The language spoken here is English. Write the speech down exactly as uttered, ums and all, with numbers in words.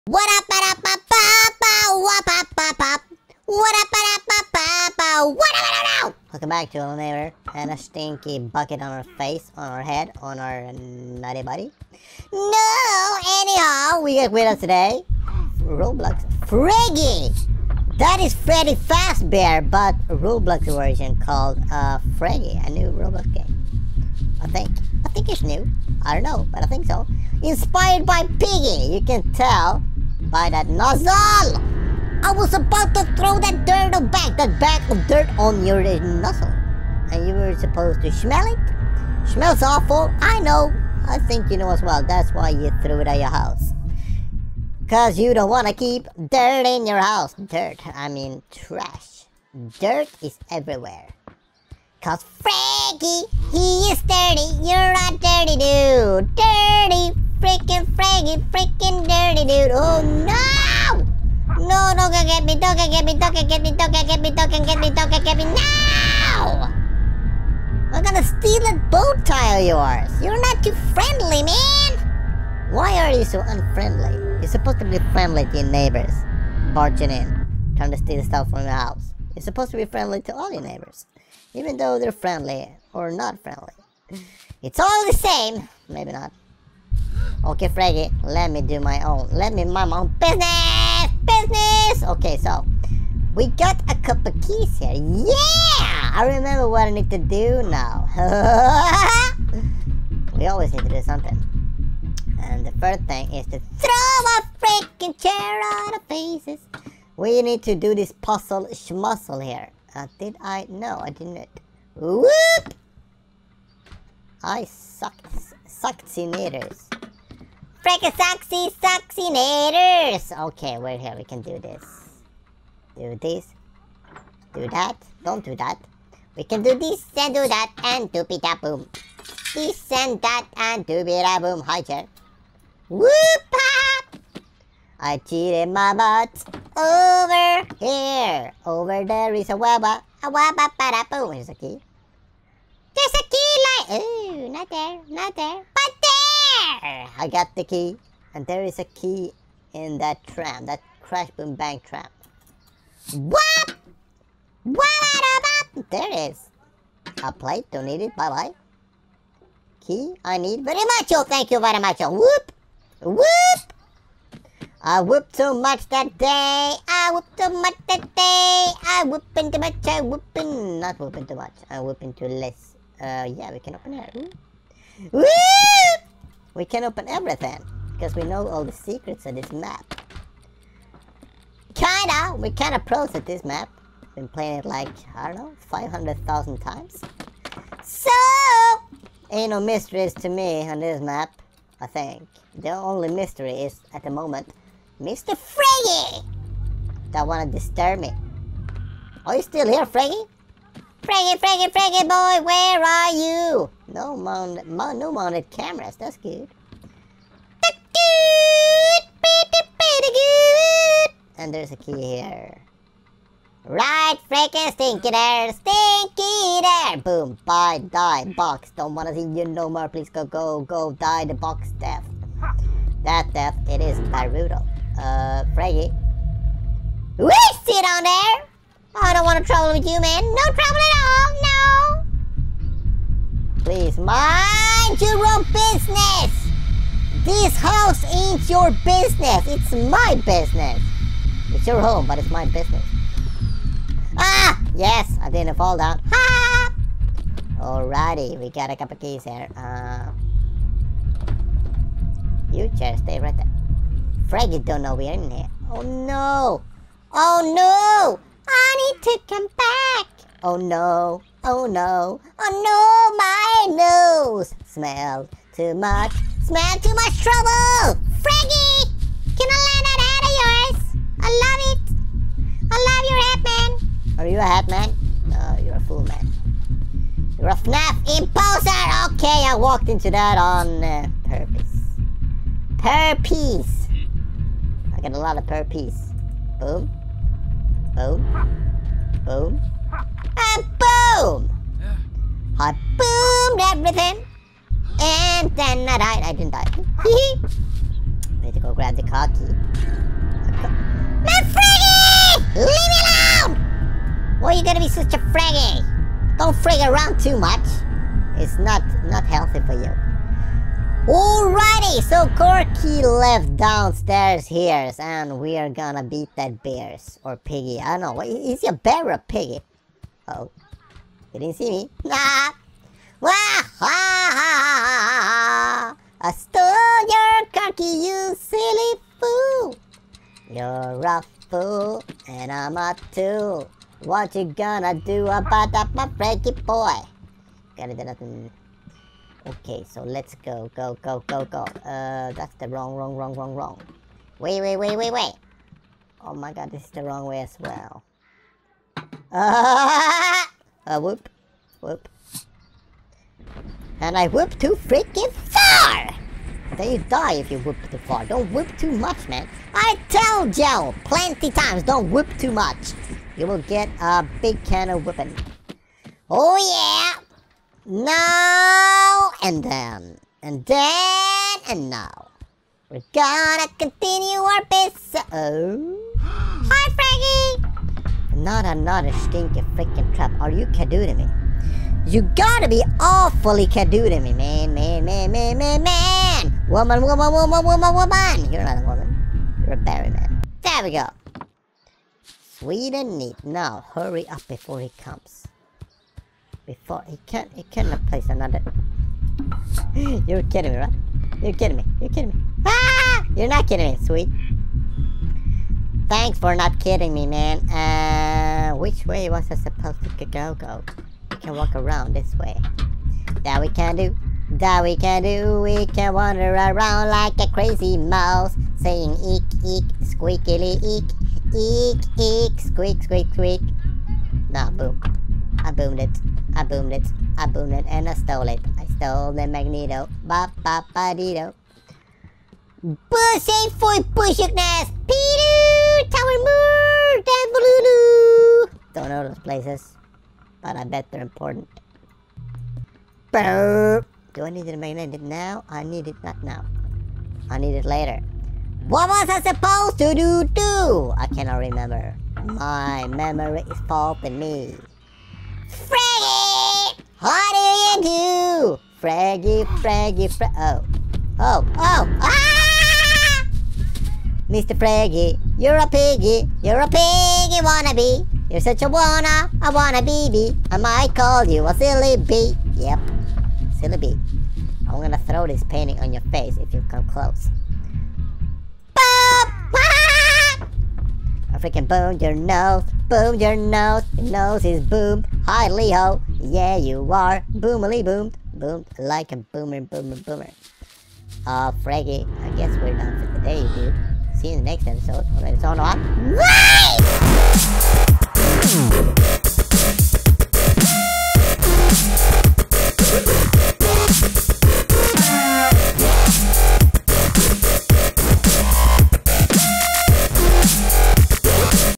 What up, ba da ba ba ba, what up, ba ba, what up, ba da ba ba ba, what up, ba da. Welcome back to our neighbor and a stinky bucket on our face, on our head, on our nutty body. No, anyhow, we got with us today Roblox Freggy. That is Freddy Fazbear, but a Roblox version called uh, Freggy, a new Roblox game. I think. I think it's new. I don't know, but I think so. Inspired by Piggy, you can tell by that nozzle. I was about to throw that dirt back, that bag of dirt on your nozzle, and you were supposed to smell it. Smells awful. I know. I think you know as well. That's why you threw it at your house. Cause you don't want to keep dirt in your house. Dirt. I mean trash. Dirt is everywhere. Cause Freggy, he is dirty, you're a dirty dude. Dirty, freaking Freggy, freaking dirty dude. Oh no! No, don't get me, don't get me, don't get me, don't get me, don't get me, don't get me, no! I'm gonna steal that bow tie of yours. You're not too friendly, man! Why are you so unfriendly? You're supposed to be friendly to your neighbors. Barging in, trying to steal stuff from your house. You're supposed to be friendly to all your neighbors. Even though they're friendly or not friendly. It's all the same. Maybe not. Okay, Freggy, let me do my own. Let me mind my own business! Business! Okay, so we got a couple of keys here. Yeah! I remember what I need to do now. We always need to do something. And the first thing is to throw a freaking chair on our faces. We need to do this puzzle schmuzzle here. Uh, did I? No, I didn't. Whoop! I sucked. Succinators. Freaking sucksy succinators! Okay, we're here. We can do this. Do this. Do that. Don't do that. We can do this and do that and doopy-da-boom. This and that and doopy-da-boom. Hi, chair. Whoop-pop! I cheated my butt over here. Over there is a wabba. A wabba bada boom. Here's a key. There's a key like. Ooh, not there. Not there. But there! I got the key. And there is a key in that tram. That crash boom bang tram. What? What? There it is. A plate. Don't need it. Bye bye. Key. I need very much. Oh, thank you very much. Oh, whoop. Whoop. I whooped so much that day, I whooped so much that day, I whooping too much, I whooping, not whooping too much, I whooping too less. Uh, yeah, we can open here. Woo! Woo! We can open everything, because we know all the secrets of this map. Kinda, we kinda pros at this map. Been playing it like, I don't know, five hundred thousand times. So, ain't no mysteries to me on this map, I think. The only mystery is, at the moment, Mister Freggy! That wanna disturb me. Are you still here, Freggy? Freggy, Freggy, Freggy boy, where are you? No mounted, no mounted cameras, that's good. That's good! Pretty, pretty good! And there's a key here. Right, freaking stinky there, stinky there! Boom, bye, die, box. Don't wanna see you no more, please go, go, go, die the box death. That death, it is Naruto. Uh, Freggy. We sit down there! I don't want to trouble with you, man. No trouble at all, no! Please, mind your own business! This house ain't your business. It's my business. It's your home, but it's my business. Ah! Yes, I didn't fall down. Ha! Alrighty, we got a couple keys here. Uh... You chair, stay right there. Freggy don't know we're in here. Oh no! Oh no! I need to come back! Oh no! Oh no! Oh no! My nose smells too much. Smell too much trouble! Freggy! Can I land that hat of yours? I love it! I love your hat, man! Are you a hat man? No, you're a fool, man. You're a F NAF imposter! Okay, I walked into that on uh, purpose. Per piece. I got a lot of per piece. Boom. Boom. Boom. And boom! I boomed everything. And then I died. I didn't die. Need to go grab the car key. Man, Fraggy! Leave me alone! Why are you gonna be such a Fraggy? Don't frig around too much. It's not not healthy for you. Alrighty, so Corky left downstairs here, and we are gonna beat that bears or piggy. I don't know. Is he a bear or a piggy? Oh, you didn't see me. Nah. Wah ha ha ha! I stole your car key, you silly fool. You're a fool, and I'm a tool. What you gonna do about that, my Frankie boy? Gotta do nothing. Okay, so let's go, go, go, go, go. Uh, that's the wrong, wrong, wrong, wrong, wrong. Wait, wait, wait, wait, wait. Oh my god, this is the wrong way as well. Ah! Uh, whoop, whoop. And I whoop too freaking far! Then you die if you whoop too far. Don't whoop too much, man. I told you plenty times, don't whoop too much. You will get a big can of whipping. Oh yeah! Now and then, and then and now. We're gonna continue our business. Oh. Hi, Fraggy! Not another stinky freaking trap. Are you kidding me? You gotta be awfully kidding me, man, man, man, man, man, man! Woman, woman, woman, woman, woman! You're not a woman. You're a berry man. There we go. Sweet and neat. Now, hurry up before he comes. Before he can, he cannot place another. You're kidding me, right? You're kidding me. You're kidding me. Ah! You're not kidding me, sweet. Thanks for not kidding me, man. Uh, which way was I supposed to go? Go. We can walk around this way. That we can do. That we can do. We can wander around like a crazy mouse, saying eek eek, squeakily eek, eek eek, squeak squeak squeak. Nah, boom. I boomed it. I boomed it. I boomed it and I stole it. I stole the Magneto. Ba ba ba dee do. Pussy for pushikness. Peter Tower Moore. Don't know those places, but I bet they're important. Burp. Do I need the magnet now? I need it not now. I need it later. What was I supposed to do? Do I cannot remember. My memory is faulting me. Fraggy! What do you do? Fraggy, Fraggy, Fraggy. Oh. Oh, oh, ah! Mister Fraggy, you're a piggy. You're a piggy wannabe. You're such a wanna, a wanna baby. I might call you a silly bee. Yep, silly bee. I'm gonna throw this painting on your face if you come close. Boop! Ah! I freaking boomed your nose. Boom your nose, your nose is boomed. Hi Leo, yeah you are. Boomily boomed, boomed like a boomer, boomer, boomer. Uh, Fraggy, I guess we're done for today, dude. See you in the next episode. Alright, it's on on.